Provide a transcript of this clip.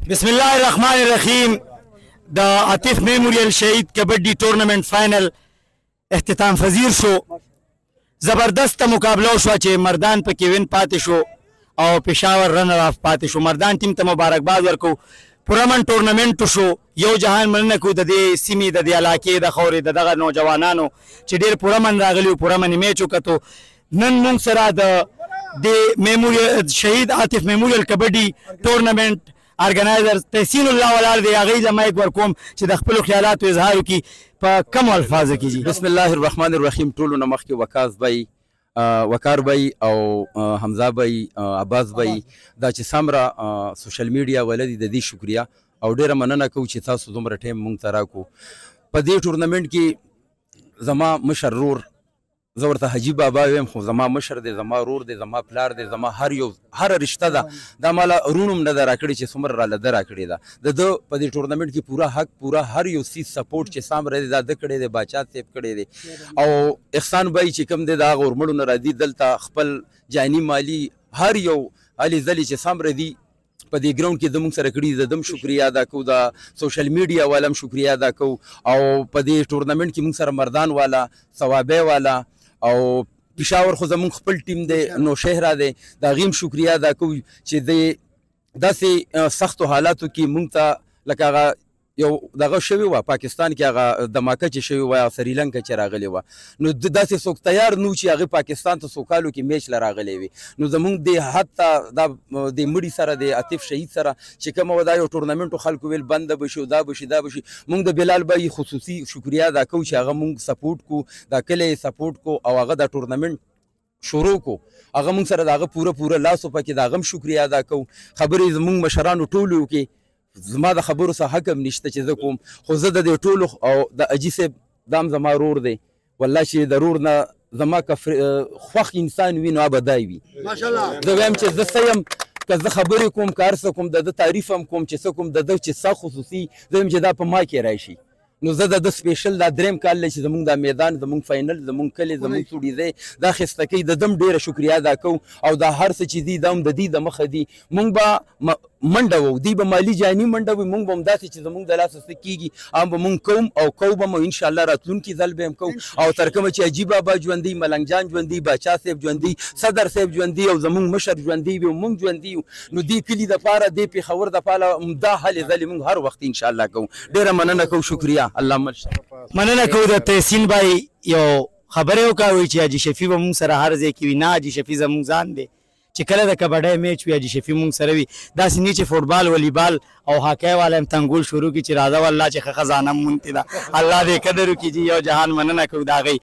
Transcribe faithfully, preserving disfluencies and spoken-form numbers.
بسم الله الرحمن الرحیم. د عاطف میموریل شهید کبډي ټورنمنټ فاینل اختتام پذیر شو. زبردست مقابله شو چې مردان پکې وین پاتې شو او پېښور رنر اف پاتې شو. مردان ټیم ته مبارکباد ورکو. پرامن ټورنمنټ شو. یو جهان مننه کو د دې سیمې د دې علاقې د خورې د دغه نوجوانانو چې ډېر پرامن راغلي پرامن میچ وکړو. نن موږ سره د د میموریل شهید عاطف میموریل کبډي ټورنمنټ ارګنایزر تحسین الله ولاړ دی. هغې ته مایک ورکوم چې د خپلو خیالاتو اظهار وکړي په کمو الفاظو کې. جي بسم الله الرحمن الرحیم. ټولو نه مخکې وکاز بی وقار بی او حمزه بی عباس بی دا چې سمره سوشل میډیا ولدي د دې شکریا او ډیره مننه کوو چې تاسو دومره ټایم مونږ ته راکو. په دې ټورنمنټ کې زما مشر رور زه ورته حاجي بابا ویم خو زما مشر دی، زما رور دی، زما پلار دی، زما هر یو هره رشته ده. دا ماله رونم نه ده راکړې چې څومره راله ده راکړې ده. د ده په دې ټورنمنټ کې پوره حق پوره هر یو سیز سپورټ چې سام دی دا ده کړی دی، باچا صاحب کړی دی. او احسان بای چې کوم دی د هغه ورمړو نه راځي دلته خپل جاني مالي هر یو علي ځلې چې سام دی په دې ګراوند کې زموږ سره کړي د دم شکریا ادا کوو، د سوشل میډیا والا هم شکریا ادا کوو او په دې ټورنمنټ کې موږ سره مردان والا ثوابه والا او پېښور خو زموږ خپل ټیم دی نو شهره دی د هغې هم شکریا ادا کوو چې د داسې سختو حالاتو کې موږ ته لکه هغه یو دغه شوې وه پاکستان کې هغه دماکه چې شوې وه سریلنکا چې راغلې وه نو داسې څوک تیار نه و چې هغې پاکستان ته څو کالو کې میچ له راغلی وي. نو زموږ د حتی دا د مړي سره د عاطف شهید سره چې کومه وه دا یو ټورنمنټو خلکو ویل بنده به شي دا به شي دا به شي. موږ د بلال بای خصوصي شکریا ادا کوو چې هغه موږ سپورټ کو دا کلی سپورټ کو او هغه دا ټورنمنټ شروع کو. هغه موږ سره د هغه پوره پوره لاس و پکې د هغه هم شکریا ادا کوو. خبرې زموږ مشرانو ټولو کې زما د خبرو څه حق هم نشته چې زه کوم، خو زه د دې ټولو او د اجي صاحب دام زما رور دی والله چې د رور نه زما که خوښ انسان وي نو هغه به دی وي. زه وایم چې زه څه یم که زه خبرې کوم که هر څه کوم د ده تعریف هم کوم چې څه کوم د ده چې څه خصوصي زه یم چې دا په ما کې راشي. نو زه د ده سپیشل دا دریم کال دی چې زموږ دا میدان زموږ فاینل زموږ کلي زموږ سوډیځی دا ښایسته کوي د ده هم ډېره شکریا ادا کوو او دا هر څه چې دي دا هم د دې د مخه دي. موږ به منډه وو دوی به مالي جاني منډه وي، موږ به همداسې چې زموږ د لاسه څه کېږي هغه به موږ کوم او کوو به مو انشاءالله راتلونکي ځل به هم کوو. او تر کومه چې عجیب بابا ژوندي، ملنګ جان ژوندي، باچا صاحب ژوندي، صدر صاحب ژوندي او زموږ مشر ژوندي وي او موږ ژوندي یو نو دې کلي دپاره دې پېښور دپاره دا هلې ځلې موږ هر وخت انشاءالله کوو. ډېره مننه کوو. شکریا. الله مل مننه کوو د تحسین بای. یو خبرې وکړئ چې حاجي شفیع به موږ سره هر ځای کې وي. نه حاجي شفیع زموږ ځان دی چې کله د کبډۍ میچ وي حاجي شفیع موږ سره وي. داسې نه چې فوټبال ولیبال او هاکی والا هم تنګول شروع کړي چې راځه والله چې ښه خزانه مونږ ته ده. الله دې قدر وکړي. یو جهان مننه کوو د هغې.